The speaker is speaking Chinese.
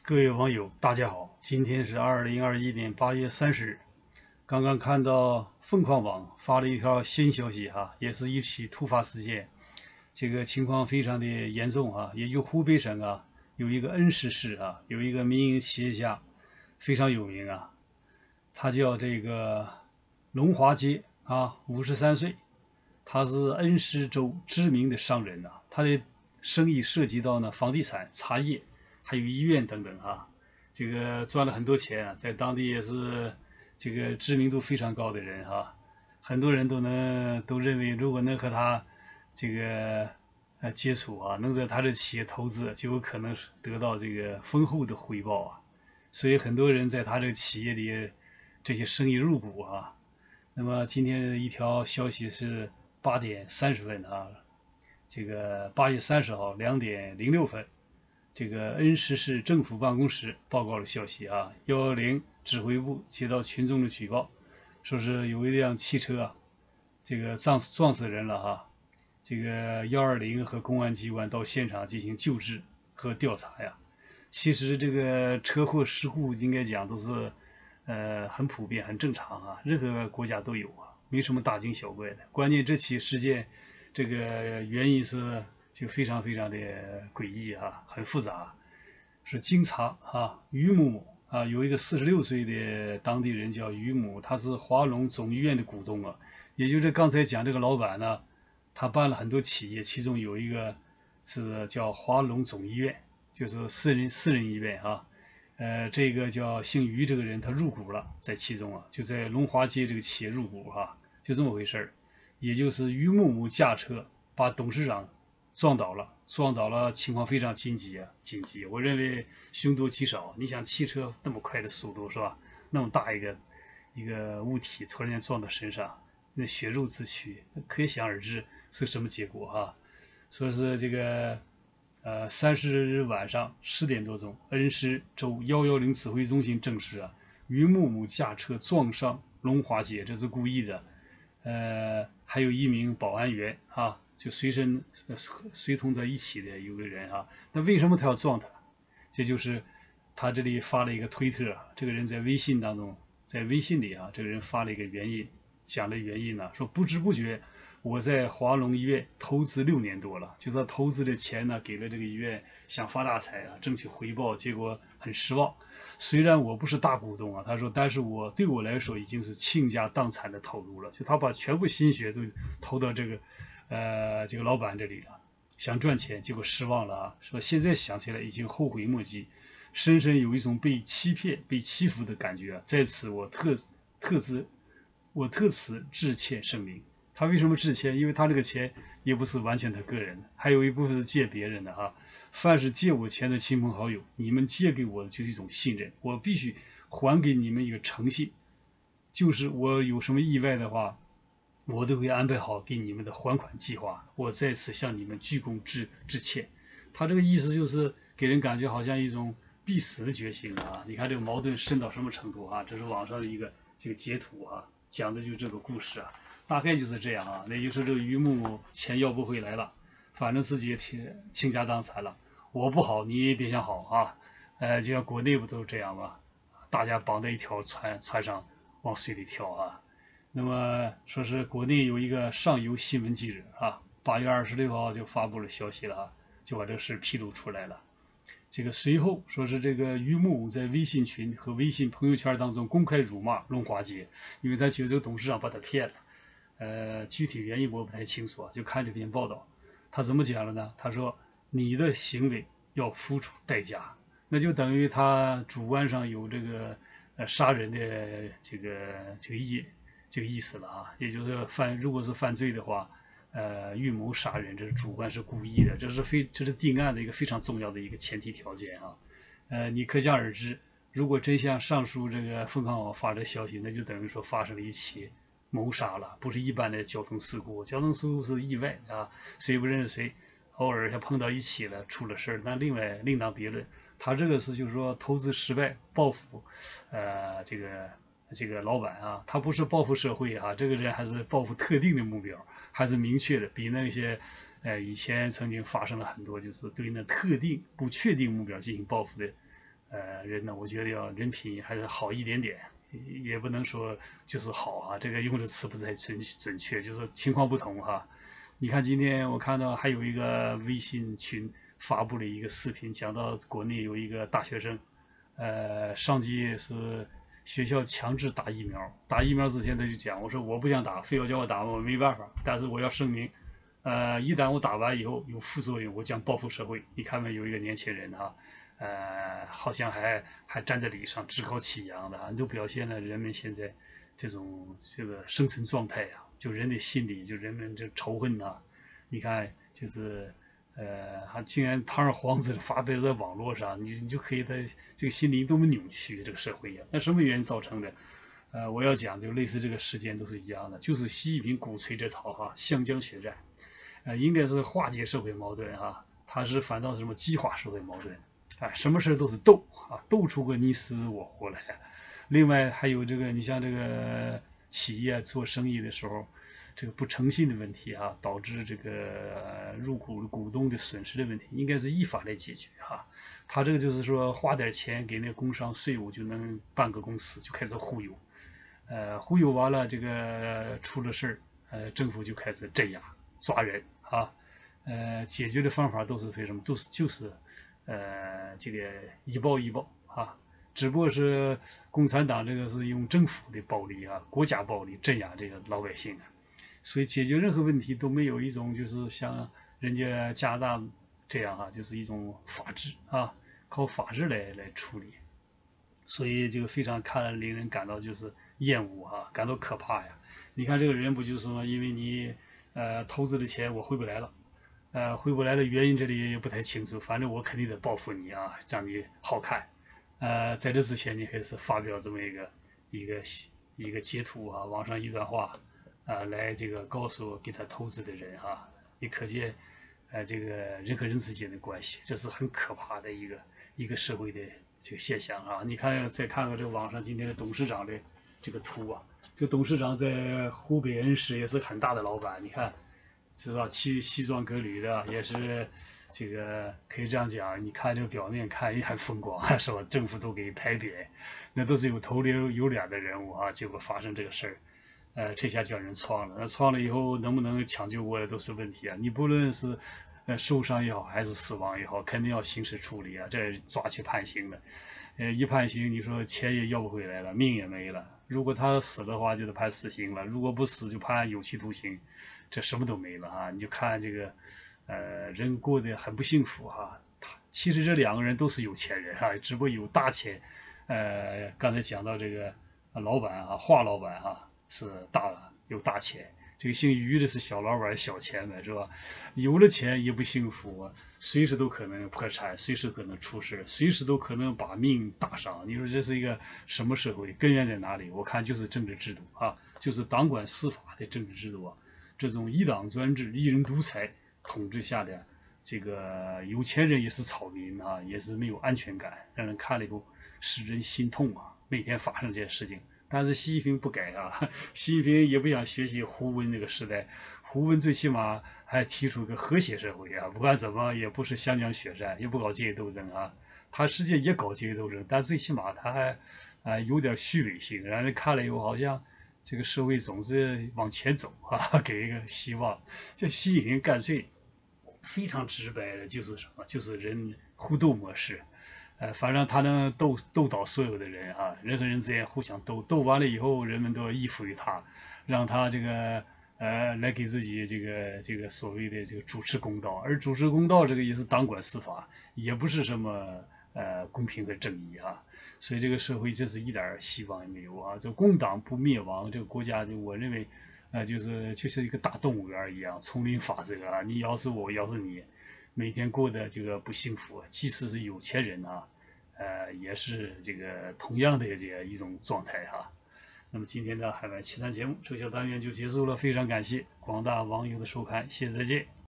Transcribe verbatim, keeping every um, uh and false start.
各位网友，大家好，今天是二零二一年八月三十日。刚刚看到凤凰网发了一条新消息哈，也是一起突发事件，这个情况非常的严重啊。也就湖北省啊，有一个恩施市啊，有一个民营企业家非常有名啊，他叫这个龙华街啊，五十三岁，他是恩施州知名的商人呐、啊，他的生意涉及到呢房地产、茶叶，还有医院等等啊，这个赚了很多钱啊，在当地也是这个知名度非常高的人哈、很多人都能都认为，如果能和他这个呃接触啊，能在他的企业投资，就有可能得到这个丰厚的回报啊，所以很多人在他这个企业里这些生意入股啊。那么今天的一条消息是八点三十分啊，这个八月三十号两点零六分，这个恩施市政府办公室报告了消息啊，幺幺零指挥部接到群众的举报，说是有一辆汽车啊，这个撞撞死人了哈。这个幺二零和公安机关到现场进行救治和调查呀。其实这个车祸事故应该讲都是呃很普遍、很正常啊，任何国家都有啊，没什么大惊小怪的。关键这起事件，这个原因是就非常非常的诡异啊，很复杂。是经查啊，于某某啊，有一个四十六岁的当地人叫于某，他是华龙总医院的股东啊，也就是刚才讲这个老板呢，他办了很多企业，其中有一个是叫华龙总医院，就是私人私人医院啊。呃，这个叫姓于这个人，他入股了，在其中啊，就在龙华街这个企业入股哈、啊，就这么回事儿。也就是于某某驾车把董事长撞倒了，撞倒了，情况非常紧急啊，紧急。我认为凶多吉少。你想，汽车那么快的速度是吧？那么大一个一个物体突然间撞到身上，那血肉之躯，可想而知是什么结果哈、啊。说是这个呃，三十日晚上十点多钟，恩施州幺幺零指挥中心证实啊，于某某驾车撞上龙华街，这是故意的。呃，还有一名保安员啊，就随身随同在一起的有个人啊。那为什么他要撞他？这就是他这里发了一个推特，这个人在微信当中，在微信里啊，这个人发了一个原因，讲的原因呢，说不知不觉我在华龙医院投资六年多了，就是他投资的钱呢，给了这个医院，想发大财啊，争取回报，结果很失望。虽然我不是大股东啊，他说，但是我对我来说已经是倾家荡产的投入了，就他把全部心血都投到这个，呃，这个老板这里了，想赚钱，结果失望了啊。说现在想起来已经后悔莫及，深深有一种被欺骗、被欺负的感觉啊。在此我特特自我特此致歉声明。他为什么致歉？因为他这个钱也不是完全他个人的，还有一部分是借别人的哈。凡是借我钱的亲朋好友，你们借给我的就是一种信任，我必须还给你们一个诚信，就是我有什么意外的话，我都会安排好给你们的还款计划。我在此向你们鞠躬致致歉。他这个意思就是给人感觉好像一种必死的决心啊！你看这个矛盾深到什么程度啊？这是网上的一个这个截图啊，讲的就是这个故事啊。大概就是这样啊，那就是这个于某某钱要不回来了，反正自己也挺倾家荡产了，我不好你也别想好啊，呃，就像国内不都是这样吗？大家绑在一条船船上往水里跳啊。那么说是国内有一个上游新闻记者啊，八月二十六号就发布了消息了啊，就把这个事披露出来了。这个随后说是这个于某在微信群和微信朋友圈当中公开辱骂龙华街，因为他觉得这个董事长把他骗了。呃，具体原因我不太清楚啊，就看这篇报道，他怎么讲了呢？他说你的行为要付出代价，那就等于他主观上有这个呃杀人的这个这个意这个意思了啊，也就是犯如果是犯罪的话，呃，预谋杀人，这是主观是故意的，这是非这是定案的一个非常重要的一个前提条件啊。呃，你可想而知，如果真像上述这个凤凰网发的消息，那就等于说发生了一起谋杀了，不是一般的交通事故。交通事故是意外啊，谁不认识谁，偶尔要碰到一起了，出了事儿，那另外另当别论。他这个是就是说投资失败报复，呃，这个这个老板啊，他不是报复社会啊，这个人还是报复特定的目标，还是明确的，比那些呃以前曾经发生了很多就是对那特定不确定目标进行报复的呃人呢，我觉得要人品还是好一点点，也不能说就是好啊，这个用的词不太准准确，就是情况不同哈。你看今天我看到还有一个微信群发布了一个视频，讲到国内有一个大学生，呃，上级是学校强制打疫苗，打疫苗之前他就讲，我说我不想打，非要叫我打我没办法，但是我要声明，呃，一旦我打完以后有副作用，我将报复社会。你看没有一个年轻人哈、啊，呃，好像还还站在理上，趾高气扬的啊，就表现了人们现在这种这个生存状态啊，就人的心理，就人们这仇恨呐、啊，你看就是呃，还竟然堂而皇之的发表在网络上，你你就可以在这个心理多么扭曲这个社会呀、啊？那什么原因造成的？呃，我要讲就类似这个事件都是一样的，就是习近平鼓吹这套哈湘江血战，呃，应该是化解社会矛盾哈，他是反倒是什么激化社会矛盾，哎，什么事都是斗啊，斗出个你死我活来。另外还有这个，你像这个企业做生意的时候，这个不诚信的问题哈、啊，导致这个入股股东的损失的问题，应该是依法来解决哈、啊。他这个就是说花点钱给那工商税务就能办个公司，就开始忽悠，呃，忽悠完了这个出了事儿，呃，政府就开始镇压抓人啊，呃，解决的方法都是非什么，都是就是呃这个一报一报啊。只不过是共产党这个是用政府的暴力啊，国家暴力镇压这个老百姓啊，所以解决任何问题都没有一种就是像人家加拿大这样啊，就是一种法治啊，靠法治来来处理，所以这个非常看了令人感到就是厌恶啊，感到可怕呀。你看这个人不就是吗？因为你呃投资的钱我回不来了，呃回不来的原因这里也不太清楚，反正我肯定得报复你啊，让你好看。呃，在这之前你还是发表这么一个一个一个截图啊，网上一段话啊，来这个告诉给他投资的人啊，你可见呃这个人和人之间的关系，这是很可怕的一个一个社会的这个现象啊。你看再看看这个网上今天的董事长的这个图啊，这个董事长在湖北恩施也是很大的老板，你看是吧？西西装革履的，也是这个可以这样讲。你看这个表面看也很风光，是吧？政府都给拍扁，那都是有头有有脸的人物啊。结果发生这个事儿，呃，这下叫人创了。那创了以后能不能抢救过来都是问题啊。你不论是呃受伤也好，还是死亡也好，肯定要刑事处理啊，这抓去判刑的。呃，一判刑，你说钱也要不回来了，命也没了。如果他死的话，就得判死刑了；如果不死，就判有期徒刑。这什么都没了啊！你就看这个，呃，人过得很不幸福哈。他其实这两个人都是有钱人哈，只不过有大钱。呃，刚才讲到这个老板啊，华老板哈是大有大钱，这个姓于的是小老板小钱呗，是吧？有了钱也不幸福啊，随时都可能破产，随时可能出事，随时都可能把命搭上。你说这是一个什么社会？根源在哪里？我看就是政治制度啊，就是党管司法的政治制度啊。这种一党专制、一人独裁统治下的这个有钱人也是草民啊，也是没有安全感，让人看了以后使人心痛啊。每天发生这些事情，但是习近平不改啊，习近平也不想学习胡温那个时代，胡温最起码还提出个和谐社会啊，不管怎么也不是湘江血战，也不搞阶级斗争啊，他实际也搞阶级斗争，但最起码他还啊、呃、有点虚伪性，让人看了以后好像。这个社会总是往前走啊，给一个希望。这习近平干脆非常直白的，就是什么，就是人互斗模式。呃，反正他能斗斗倒所有的人啊，人和人之间互相斗，斗完了以后，人们都要依附于他，让他这个呃来给自己这个这个所谓的这个主持公道。而主持公道这个也是党管司法，也不是什么呃公平和正义啊。所以这个社会这是一点希望也没有啊！这共党不灭亡，这个国家就我认为，呃，就是就像一个大动物园一样，丛林法则啊，你要是我，要是你，每天过得这个不幸福，即使是有钱人啊，呃，也是这个同样的这样一种状态哈、啊。那么今天的海外奇谈节目这个小单元就结束了，非常感谢广大网友的收看，谢谢再见。